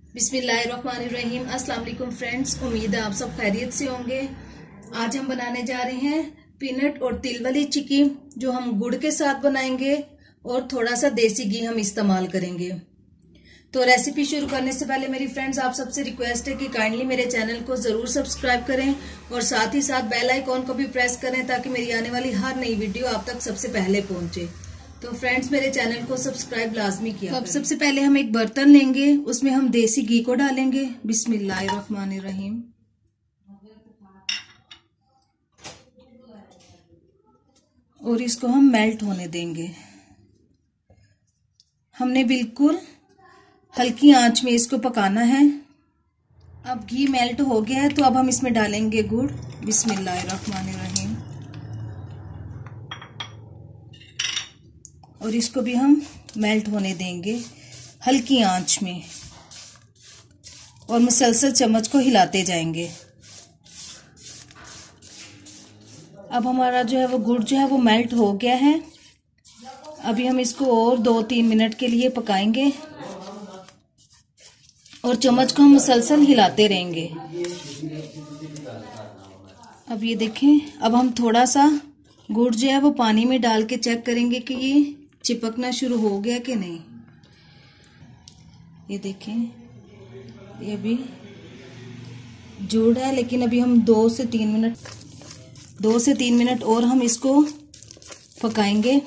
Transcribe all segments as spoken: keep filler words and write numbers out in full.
बिस्मिल्लाहिर्रहमानिर्रहीम। अस्सलाम वालेकुम फ्रेंड्स, उम्मीद है आप सब खैरियत से होंगे। आज हम बनाने जा रहे हैं पीनट और तिल वाली चिक्की, जो हम गुड़ के साथ बनाएंगे और थोड़ा सा देसी घी हम इस्तेमाल करेंगे। तो रेसिपी शुरू करने से पहले मेरी फ्रेंड्स आप सबसे रिक्वेस्ट है कि काइंडली मेरे चैनल को जरूर सब्सक्राइब करें और साथ ही साथ बेल आइकॉन को भी प्रेस करें ताकि मेरी आने वाली हर नई वीडियो आप तक सबसे पहले पहुंचे। तो फ्रेंड्स मेरे चैनल को सब्सक्राइब लाजमी किया। तो अब सबसे पहले हम एक बर्तन लेंगे, उसमें हम देसी घी को डालेंगे। बिस्मिल्लाहिर्रहमानिर्रहीम। और इसको हम मेल्ट होने देंगे। हमने बिल्कुल हल्की आंच में इसको पकाना है। अब घी मेल्ट हो गया है तो अब हम इसमें डालेंगे गुड़। बिस्मिल्लाहिर्रहमानिर्रहीम। और इसको भी हम मेल्ट होने देंगे हल्की आंच में और मुसलसल चम्मच को हिलाते जाएंगे। अब हमारा जो है वो गुड़ जो है वो मेल्ट हो गया है। अभी हम इसको और दो तीन मिनट के लिए पकाएंगे और चम्मच को हम मुसलसल हिलाते रहेंगे। अब ये देखें, अब हम थोड़ा सा गुड़ जो है वो पानी में डाल के चेक करेंगे कि ये चिपकना शुरू हो गया कि नहीं। ये देखें, ये भी जुड़ है, लेकिन अभी हम दो से तीन मिनट दो से तीन मिनट और हम इसको पकाएंगे।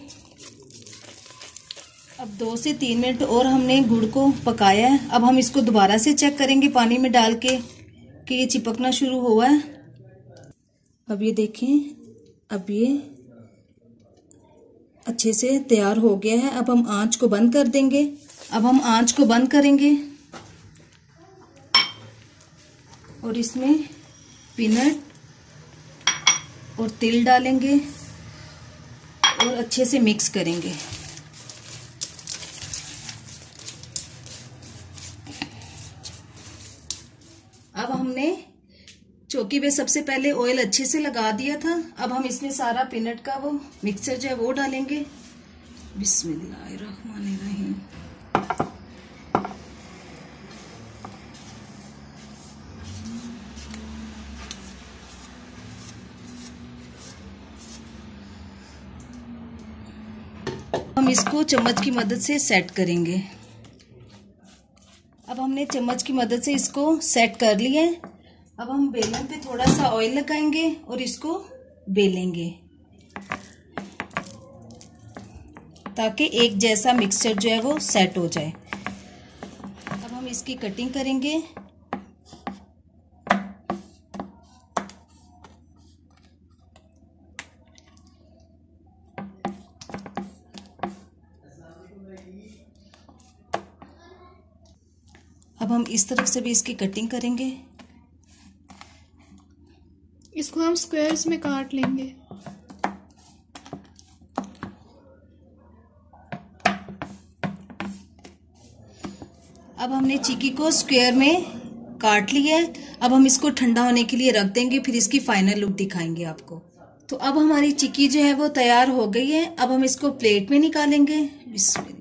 अब दो से तीन मिनट और हमने गुड़ को पकाया है। अब हम इसको दोबारा से चेक करेंगे पानी में डाल के कि ये चिपकना शुरू हुआ है। अब ये देखें, अब ये अच्छे से तैयार हो गया है। अब हम आंच को बंद कर देंगे। अब हम आंच को बंद करेंगे और इसमें पीनट और तिल डालेंगे और अच्छे से मिक्स करेंगे। अब हमने चौकी पे सबसे पहले ऑयल अच्छे से लगा दिया था। अब हम इसमें सारा पीनट का वो मिक्सचर जो है वो डालेंगे। बिस्मिल्लाहिर्रहमानिर्रहीम। हम इसको चम्मच की मदद से सेट करेंगे। अब हमने चम्मच की मदद से इसको सेट कर लिया है। अब हम बेलन पे थोड़ा सा ऑयल लगाएंगे और इसको बेलेंगे ताकि एक जैसा मिक्सचर जो है वो सेट हो जाए। अब हम इसकी कटिंग करेंगे। अब हम इस तरफ से भी इसकी कटिंग करेंगे। इसको हम स्क्वायर्स में काट लेंगे। अब हमने चिक्की को स्क्वायर में काट लिया है। अब हम इसको ठंडा होने के लिए रख देंगे, फिर इसकी फाइनल लुक दिखाएंगे आपको। तो अब हमारी चिक्की जो है वो तैयार हो गई है। अब हम इसको प्लेट में निकालेंगे। बिस्मिल्लाह।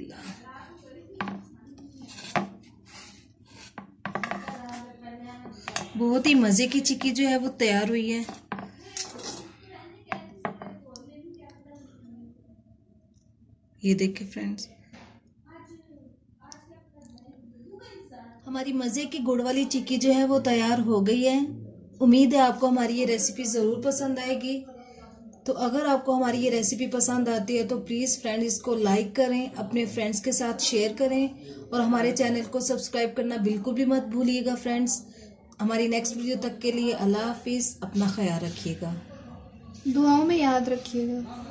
बहुत ही मजे की चिक्की जो है वो तैयार हुई है। ये देखिए फ्रेंड्स, हमारी मजे की गुड़ वाली चिक्की जो है वो तैयार हो गई है। उम्मीद है आपको हमारी ये रेसिपी जरूर पसंद आएगी। तो अगर आपको हमारी ये रेसिपी पसंद आती है तो प्लीज फ्रेंड्स इसको लाइक करें, अपने फ्रेंड्स के साथ शेयर करें और हमारे चैनल को सब्सक्राइब करना बिल्कुल भी मत भूलिएगा फ्रेंड्स। हमारी नेक्स्ट वीडियो तक के लिए अल्लाह हाफिज। अपना ख्याल रखिएगा, दुआओं में याद रखिएगा।